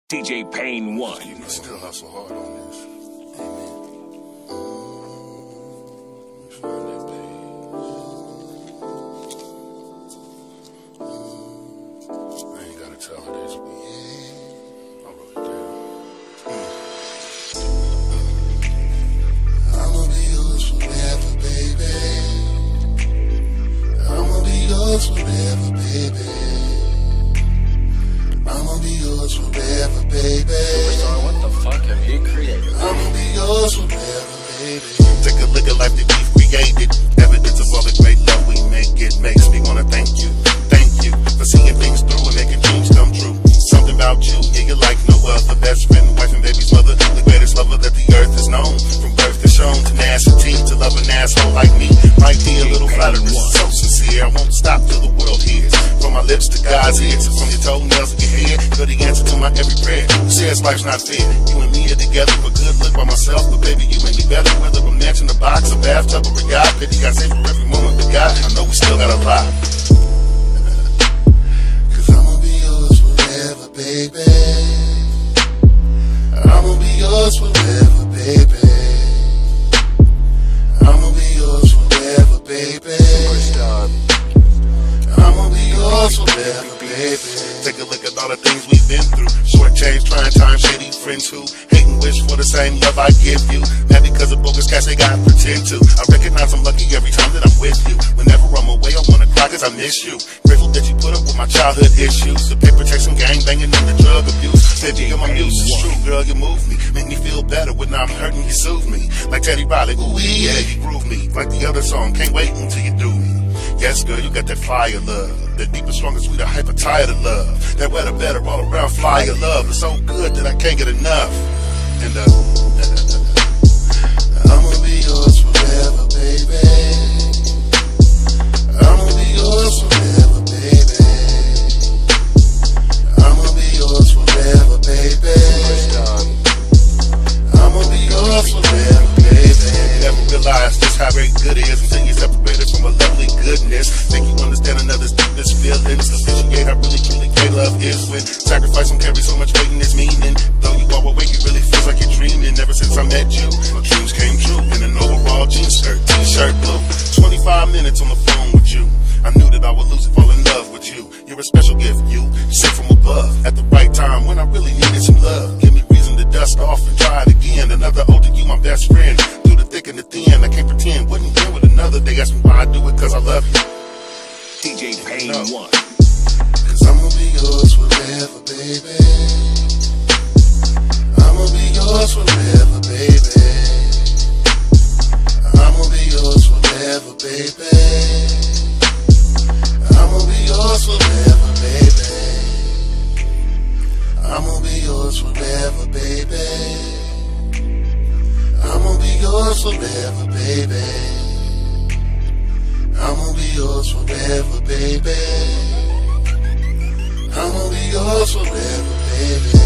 DJ Pain 1. I still hustle hard on this. Amen. Find that page. I ain't gotta tell her this, but I wrote it down. I'ma be yours forever, baby. I'ma be yours forever, baby. I'ma be yours forever, baby. Superstar, what the fuck have you created? I'ma be yours forever, baby. Take a look at life that we've created. Evidence of all the great love we make. It makes me wanna thank you for seeing things through and making dreams come true. Something about you, yeah, you're like no other. Best friend, wife and baby's mother, the greatest lover that the earth has known. From birth to shown, tenacity to love an asshole like me. Might be a little flattery, so sincere. I won't stop till the world hears. From my lips to God's ears, from your toenails to your head, you're the answer to my every prayer. You say life's not fair. You and me are together for good, look by myself, but baby, you make me better. Whether I'm next in a box, a bathtub, or a yacht, pity I say for every moment we got. I know we still got a lot. Cause I'ma be yours forever, baby. I'ma be yours forever, baby. I'ma be yours forever, baby. I'ma be yours forever, baby. Take a look at all the things we've been through. Short change, trying time, shady friends who hate and wish for the same love I give you. Not because of bogus cats they gotta pretend to. I recognize I'm lucky every time that I'm with you. Whenever I'm away, I wanna cry cause I miss you. Grateful that you put up with my childhood issues. The paper chasing, gang banging, and the drug abuse. Baby, you're my muse, it's true, girl, you move me. Make me feel better when I'm hurting, you soothe me. Like Teddy Riley, ooh yeah, you groove me. Like the other song, can't wait until you do me. Yes, girl, you got that fire love. That deeper, stronger, sweeter, hyper tired of love. That wetter, better, all around fire love. It's so good that I can't get enough. And I'ma be yours forever, baby. I'ma be yours forever, baby. I'ma be yours forever, baby. I'ma be yours forever, baby. You never realize just how very good it is until you're separated from a lovely goodness. Think you understand another's deepest feelings. Appreciate how really truly great love is when sacrifice don't carry so much weight in its meaning. Though you walk away, you really feels like you're dreaming. Ever since I met you, my dreams came true. In an overall jeans skirt, t-shirt blue. 25 minutes on the phone with you. I knew that I would lose it, fall in love with you. You're a special gift, you sent from above. At the right time when I really needed some love. Give me reason to dust off and try it again. Another older you, my best friend. Through the thick and the thin, I can't pretend. Wouldn't deal with another. They ask me why I do it, cause I love you. DJ Pain 1. Cause I'ma be yours forever, baby. I'ma be yours forever, baby. I'ma be yours forever, baby. I'ma be yours forever, baby. I'ma be yours forever, baby. I'ma be yours forever, baby. I'ma be yours forever, baby. I'ma be yours forever, baby.